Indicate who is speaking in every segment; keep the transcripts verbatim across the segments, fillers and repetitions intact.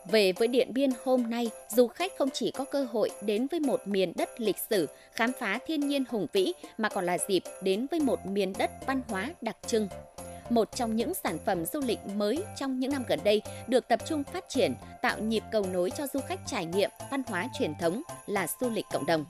Speaker 1: Về với Điện Biên hôm nay, du khách không chỉ có cơ hội đến với một miền đất lịch sử, khám phá thiên nhiên hùng vĩ, mà còn là dịp đến với một miền đất văn hóa đặc trưng. Một trong những sản phẩm du lịch mới trong những năm gần đây được tập trung phát triển, tạo nhịp cầu nối cho du khách trải nghiệm văn hóa truyền thống là du lịch cộng đồng.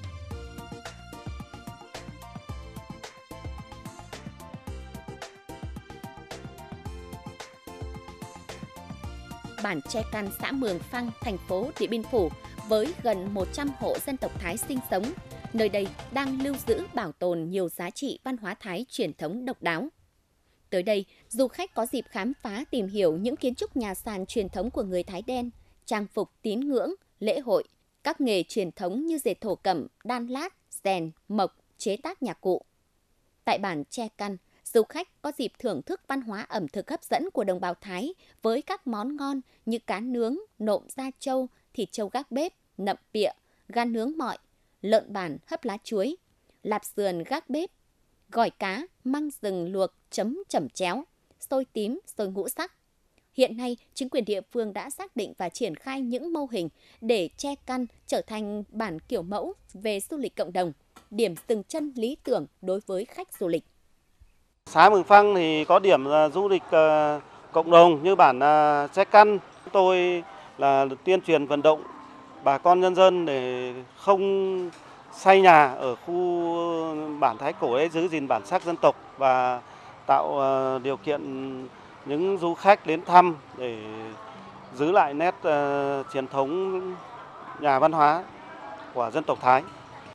Speaker 1: Bản Che Căn, xã Mường Phăng, thành phố Điện Biên Phủ với gần một trăm hộ dân tộc Thái sinh sống. Nơi đây đang lưu giữ bảo tồn nhiều giá trị văn hóa Thái truyền thống độc đáo. Tới đây, du khách có dịp khám phá tìm hiểu những kiến trúc nhà sàn truyền thống của người Thái đen, trang phục tín ngưỡng, lễ hội, các nghề truyền thống như dệt thổ cẩm, đan lát, rèn, mộc, chế tác nhạc cụ. Tại bản Che Căn, du khách có dịp thưởng thức văn hóa ẩm thực hấp dẫn của đồng bào Thái với các món ngon như cá nướng, nộm da trâu, thịt trâu gác bếp, nậm pịa, gan nướng mọi, lợn bản hấp lá chuối, lạp sườn gác bếp, gỏi cá, măng rừng luộc chấm chẩm chéo, xôi tím, xôi ngũ sắc. Hiện nay, chính quyền địa phương đã xác định và triển khai những mô hình để Che Căn trở thành bản kiểu mẫu về du lịch cộng đồng, điểm dừng chân lý tưởng đối với khách du lịch.
Speaker 2: Xã Mường Phăng thì có điểm du lịch cộng đồng như bản Che Căn. Tôi là tuyên truyền vận động bà con nhân dân để không xây nhà ở khu bản Thái cổ để giữ gìn bản sắc dân tộc và tạo điều kiện những du khách đến thăm để giữ lại nét uh, truyền thống nhà văn hóa của dân tộc Thái.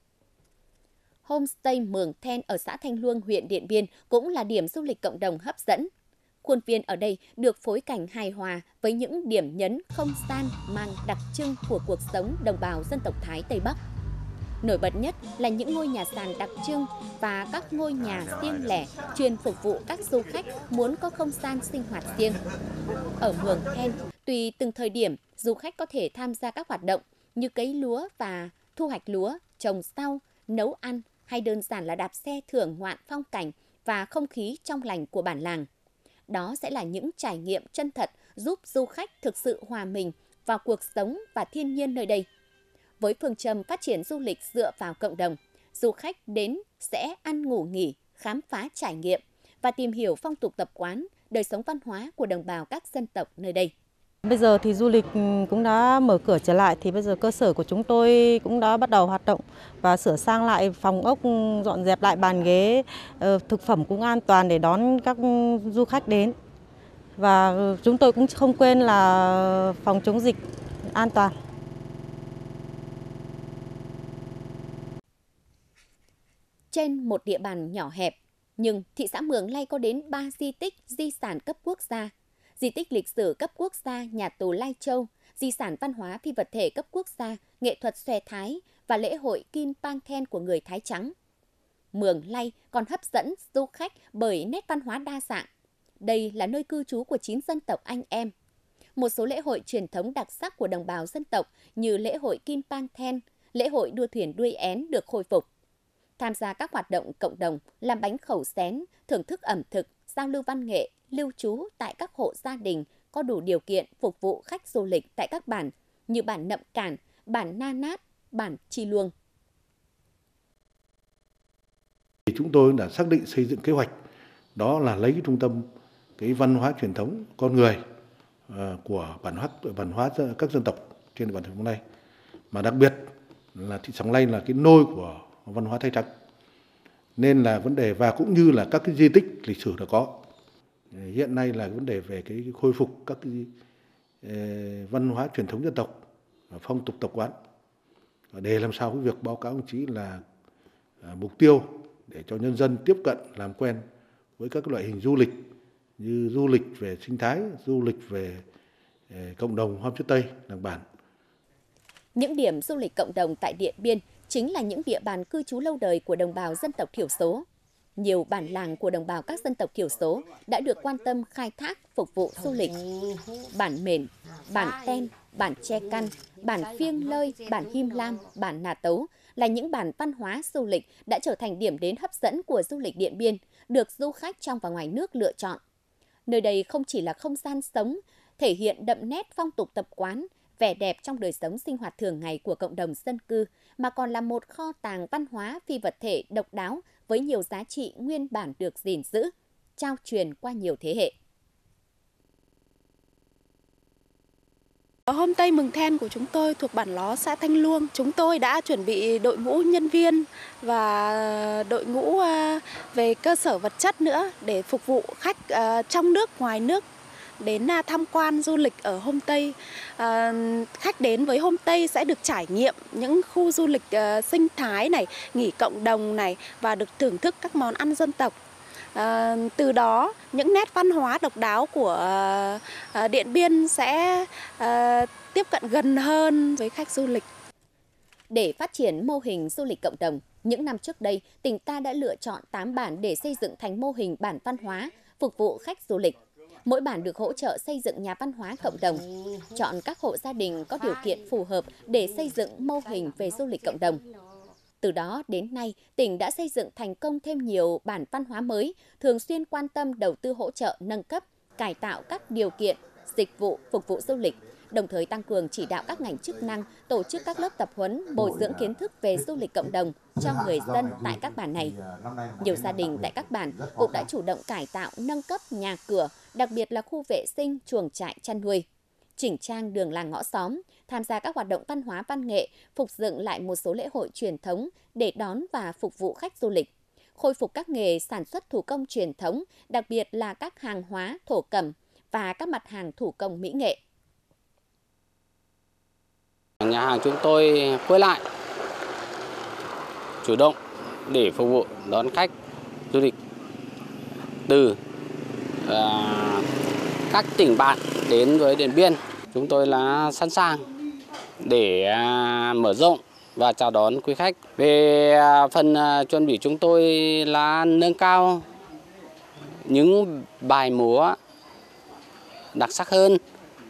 Speaker 1: Homestay Mường Then ở xã Thanh Luông, huyện Điện Biên cũng là điểm du lịch cộng đồng hấp dẫn. Khuôn viên ở đây được phối cảnh hài hòa với những điểm nhấn không gian mang đặc trưng của cuộc sống đồng bào dân tộc Thái Tây Bắc. Nổi bật nhất là những ngôi nhà sàn đặc trưng và các ngôi nhà riêng lẻ chuyên phục vụ các du khách muốn có không gian sinh hoạt riêng. Ở Mường Then, tùy từng thời điểm, du khách có thể tham gia các hoạt động như cấy lúa và thu hoạch lúa, trồng rau, nấu ăn hay đơn giản là đạp xe thưởng ngoạn phong cảnh và không khí trong lành của bản làng. Đó sẽ là những trải nghiệm chân thật giúp du khách thực sự hòa mình vào cuộc sống và thiên nhiên nơi đây. Với phương châm phát triển du lịch dựa vào cộng đồng, du khách đến sẽ ăn ngủ nghỉ, khám phá trải nghiệm và tìm hiểu phong tục tập quán, đời sống văn hóa của đồng bào các dân tộc nơi đây.
Speaker 3: Bây giờ thì du lịch cũng đã mở cửa trở lại, thì bây giờ cơ sở của chúng tôi cũng đã bắt đầu hoạt động và sửa sang lại phòng ốc, dọn dẹp lại bàn ghế, thực phẩm cũng an toàn để đón các du khách đến. Và chúng tôi cũng không quên là phòng chống dịch an toàn.
Speaker 1: Trên một địa bàn nhỏ hẹp, nhưng thị xã Mường Lây có đến ba di tích di sản cấp quốc gia. Di tích lịch sử cấp quốc gia nhà tù Lai Châu, di sản văn hóa phi vật thể cấp quốc gia, nghệ thuật xòe Thái và lễ hội Kim Pang Then của người Thái trắng. Mường Lây còn hấp dẫn du khách bởi nét văn hóa đa dạng. Đây là nơi cư trú của chín dân tộc anh em. Một số lễ hội truyền thống đặc sắc của đồng bào dân tộc như lễ hội Kim Pang Then, lễ hội đua thuyền đuôi én được khôi phục. Tham gia các hoạt động cộng đồng, làm bánh khẩu xén, thưởng thức ẩm thực, giao lưu văn nghệ, lưu trú tại các hộ gia đình có đủ điều kiện phục vụ khách du lịch tại các bản như bản Nậm Cản, bản Na Nát, bản Chi Luông.
Speaker 4: Chúng tôi đã xác định xây dựng kế hoạch, đó là lấy cái trung tâm cái văn hóa truyền thống con người uh, của bản hóa văn hóa các dân tộc trên địa bàn thành phố này, mà đặc biệt là thị xã Lây là cái nôi của văn hóa Thái trắng, nên là vấn đề và cũng như là các cái di tích lịch sử đã có. Hiện nay là vấn đề về cái khôi phục các cái văn hóa truyền thống dân tộc, phong tục tập quán, để làm sao cái việc báo cáo đồng chí là mục tiêu để cho nhân dân tiếp cận làm quen với các loại hình du lịch như du lịch về sinh thái, du lịch về cộng đồng homestay làng bản.
Speaker 1: Những điểm du lịch cộng đồng tại Điện Biên chính là những địa bàn cư trú lâu đời của đồng bào dân tộc thiểu số. Nhiều bản làng của đồng bào các dân tộc thiểu số đã được quan tâm khai thác phục vụ du lịch. Bản Mền, bản Ten, bản Che Căn, bản Phiêng Lơi, bản Him Lam, bản Nà Tấu là những bản văn hóa du lịch đã trở thành điểm đến hấp dẫn của du lịch Điện Biên, được du khách trong và ngoài nước lựa chọn. Nơi đây không chỉ là không gian sống, thể hiện đậm nét phong tục tập quán, vẻ đẹp trong đời sống sinh hoạt thường ngày của cộng đồng dân cư, mà còn là một kho tàng văn hóa phi vật thể độc đáo với nhiều giá trị nguyên bản được gìn giữ, trao truyền qua nhiều thế hệ.
Speaker 5: Homestay Mừng Then của chúng tôi thuộc bản Ló, xã Thanh Luông. Chúng tôi đã chuẩn bị đội ngũ nhân viên và đội ngũ về cơ sở vật chất nữa để phục vụ khách trong nước, ngoài nước đến tham quan du lịch ở homestay. Khách đến với homestay sẽ được trải nghiệm những khu du lịch sinh thái này, nghỉ cộng đồng này và được thưởng thức các món ăn dân tộc. À, từ đó những nét văn hóa độc đáo của à, Điện Biên sẽ à, tiếp cận gần hơn với khách du lịch.
Speaker 1: Để phát triển mô hình du lịch cộng đồng, những năm trước đây, tỉnh ta đã lựa chọn tám bản để xây dựng thành mô hình bản văn hóa, phục vụ khách du lịch. Mỗi bản được hỗ trợ xây dựng nhà văn hóa cộng đồng, chọn các hộ gia đình có điều kiện phù hợp để xây dựng mô hình về du lịch cộng đồng. Từ đó đến nay, tỉnh đã xây dựng thành công thêm nhiều bản văn hóa mới, thường xuyên quan tâm đầu tư hỗ trợ, nâng cấp, cải tạo các điều kiện, dịch vụ phục vụ du lịch, đồng thời tăng cường chỉ đạo các ngành chức năng tổ chức các lớp tập huấn, bồi dưỡng kiến thức về du lịch cộng đồng cho người dân tại các bản này. Nhiều gia đình tại các bản cũng đã chủ động cải tạo, nâng cấp nhà cửa, đặc biệt là khu vệ sinh, chuồng trại chăn nuôi, chỉnh trang đường làng ngõ xóm, tham gia các hoạt động văn hóa văn nghệ, phục dựng lại một số lễ hội truyền thống để đón và phục vụ khách du lịch, khôi phục các nghề sản xuất thủ công truyền thống, đặc biệt là các hàng hóa thổ cẩm và các mặt hàng thủ công mỹ nghệ.
Speaker 6: Nhà hàng chúng tôi quay lại chủ động để phục vụ đón khách du lịch từ uh, các tỉnh bạn đến với Điện Biên. Chúng tôi là sẵn sàng để uh, mở rộng và chào đón quý khách. Về uh, phần uh, chuẩn bị chúng tôi là nâng cao những bài múa đặc sắc hơn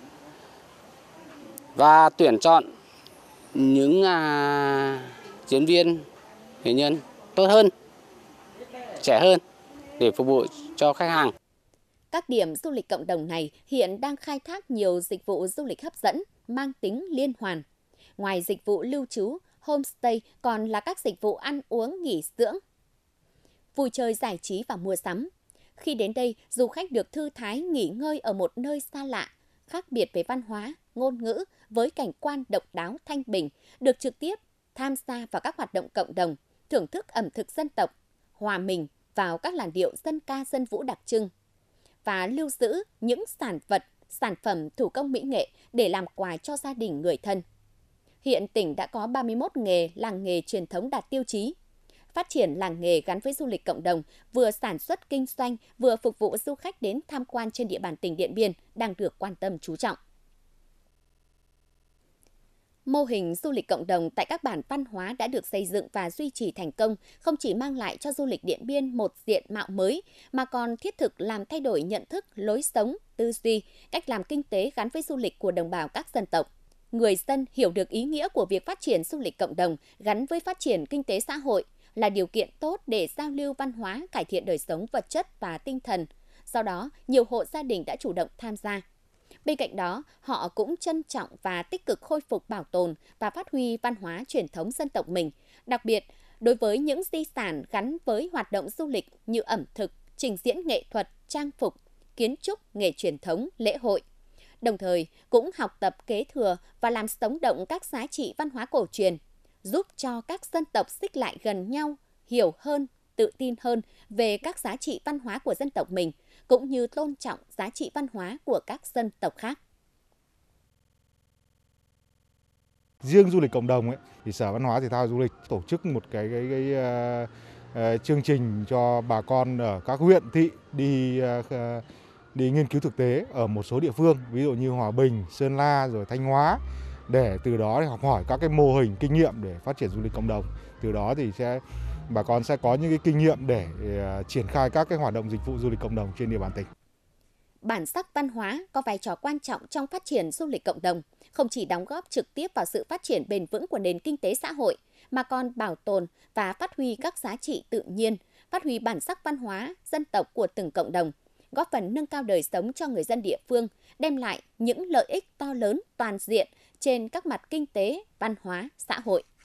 Speaker 6: và tuyển chọn những uh, diễn viên, nghệ nhân tốt hơn, trẻ hơn để phục vụ cho khách hàng.
Speaker 1: Các điểm du lịch cộng đồng này hiện đang khai thác nhiều dịch vụ du lịch hấp dẫn, mang tính liên hoàn. Ngoài dịch vụ lưu trú, homestay còn là các dịch vụ ăn uống, nghỉ dưỡng, vui chơi giải trí và mua sắm. Khi đến đây, du khách được thư thái nghỉ ngơi ở một nơi xa lạ, khác biệt về văn hóa, ngôn ngữ, với cảnh quan độc đáo thanh bình, được trực tiếp tham gia vào các hoạt động cộng đồng, thưởng thức ẩm thực dân tộc, hòa mình vào các làn điệu dân ca dân vũ đặc trưng và lưu giữ những sản vật, sản phẩm thủ công mỹ nghệ để làm quà cho gia đình người thân. Hiện tỉnh đã có ba mươi mốt nghề làng nghề truyền thống đạt tiêu chí. Phát triển làng nghề gắn với du lịch cộng đồng, vừa sản xuất kinh doanh, vừa phục vụ du khách đến tham quan trên địa bàn tỉnh Điện Biên đang được quan tâm chú trọng. Mô hình du lịch cộng đồng tại các bản văn hóa đã được xây dựng và duy trì thành công, không chỉ mang lại cho du lịch Điện Biên một diện mạo mới, mà còn thiết thực làm thay đổi nhận thức, lối sống, tư duy, cách làm kinh tế gắn với du lịch của đồng bào các dân tộc. Người dân hiểu được ý nghĩa của việc phát triển du lịch cộng đồng gắn với phát triển kinh tế xã hội là điều kiện tốt để giao lưu văn hóa, cải thiện đời sống vật chất và tinh thần. Do đó, nhiều hộ gia đình đã chủ động tham gia. Bên cạnh đó, họ cũng trân trọng và tích cực khôi phục, bảo tồn và phát huy văn hóa truyền thống dân tộc mình, đặc biệt đối với những di sản gắn với hoạt động du lịch như ẩm thực, trình diễn nghệ thuật, trang phục, kiến trúc, nghề truyền thống, lễ hội. Đồng thời, cũng học tập kế thừa và làm sống động các giá trị văn hóa cổ truyền, giúp cho các dân tộc xích lại gần nhau, hiểu hơn, tự tin hơn về các giá trị văn hóa của dân tộc mình, cũng như tôn trọng giá trị văn hóa của các dân tộc khác.
Speaker 7: Riêng du lịch cộng đồng ấy, thì Sở Văn hóa Thể thao Du lịch tổ chức một cái, cái, cái uh, uh, chương trình cho bà con ở các huyện thị đi uh, đi nghiên cứu thực tế ở một số địa phương, ví dụ như Hòa Bình, Sơn La rồi Thanh Hóa, để từ đó học hỏi các cái mô hình kinh nghiệm để phát triển du lịch cộng đồng. Từ đó thì sẽ bà con sẽ có những cái kinh nghiệm để uh, triển khai các cái hoạt động dịch vụ du lịch cộng đồng trên địa bàn tỉnh.
Speaker 1: Bản sắc văn hóa có vai trò quan trọng trong phát triển du lịch cộng đồng, không chỉ đóng góp trực tiếp vào sự phát triển bền vững của nền kinh tế xã hội, mà còn bảo tồn và phát huy các giá trị tự nhiên, phát huy bản sắc văn hóa dân tộc của từng cộng đồng, góp phần nâng cao đời sống cho người dân địa phương, đem lại những lợi ích to lớn toàn diện trên các mặt kinh tế, văn hóa, xã hội.